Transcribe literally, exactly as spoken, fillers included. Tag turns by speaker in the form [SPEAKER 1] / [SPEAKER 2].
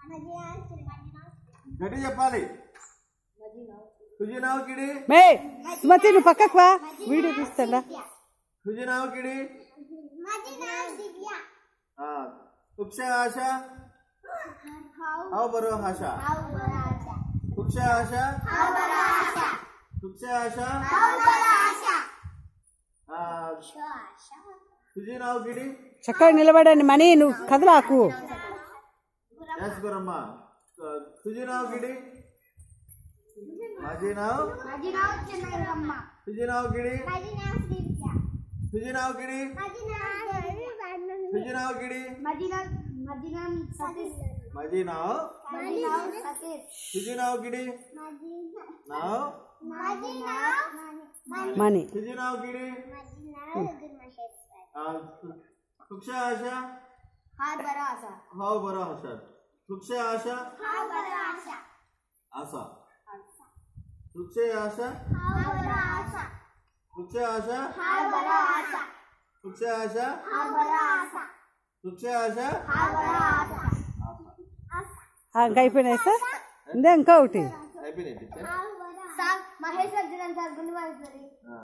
[SPEAKER 1] गटी చెప్పాలి तुझे नाव किड़ी
[SPEAKER 2] మే సుమతి నువ్వు పక్కకు వా వీడియో తీస్తాడా
[SPEAKER 1] तुझे नाव किड़ी
[SPEAKER 3] माझे नाव दिव्या
[SPEAKER 1] हां तुझे आशा हाव बरो आशा
[SPEAKER 3] हाव बरो आशा
[SPEAKER 1] तुझे आशा
[SPEAKER 3] हाव बरो आशा
[SPEAKER 1] तुझे आशा
[SPEAKER 3] हाव बरो आशा
[SPEAKER 1] हां
[SPEAKER 3] आशा
[SPEAKER 1] तुझे नाव किड़ी
[SPEAKER 2] చక్కగా నిలబడండి మనీ నువ్వు కదలాకు
[SPEAKER 1] यस गरम्मा तुझे नाव किड़ी माझे नाव
[SPEAKER 3] माझे नाव चंद्रम्मा
[SPEAKER 1] तुझे नाव किड़ी
[SPEAKER 3] माझे नाव दिव्या
[SPEAKER 1] तुझे नाव किड़ी
[SPEAKER 3] माझे नाव
[SPEAKER 1] तुझे नाव किड़ी
[SPEAKER 3] माझे नाव माझे नाव सतीश
[SPEAKER 1] माझे नाव
[SPEAKER 3] माझे नाव सतीश
[SPEAKER 1] तुझे नाव किड़ी
[SPEAKER 3] माझे
[SPEAKER 1] नाव
[SPEAKER 3] माझे नाव
[SPEAKER 2] మనీ
[SPEAKER 1] तुझे नाव किड़ी
[SPEAKER 3] माझे नाव गुणमहेश्वर
[SPEAKER 1] तुझे आशा
[SPEAKER 3] हाव बरो आशा
[SPEAKER 1] हाव बरो आशा तुझे आशा
[SPEAKER 3] हाव बरो आशा
[SPEAKER 1] आशा तुझे आशा
[SPEAKER 3] हाव बरो आशा
[SPEAKER 1] तुझे आशा
[SPEAKER 3] हाव बरो आशा
[SPEAKER 1] तुझे आशा
[SPEAKER 3] हाव बरो आशा
[SPEAKER 1] तुझे आशा
[SPEAKER 3] हाव बरो आशा
[SPEAKER 2] ఇంకా అయిపోయినాయి సార్ ఇంకా ఇంకొకటి
[SPEAKER 1] అయిపోయినాయి టీచర్
[SPEAKER 3] हाव बरो साग महेश्वर जन सर गुणमहेश्वरी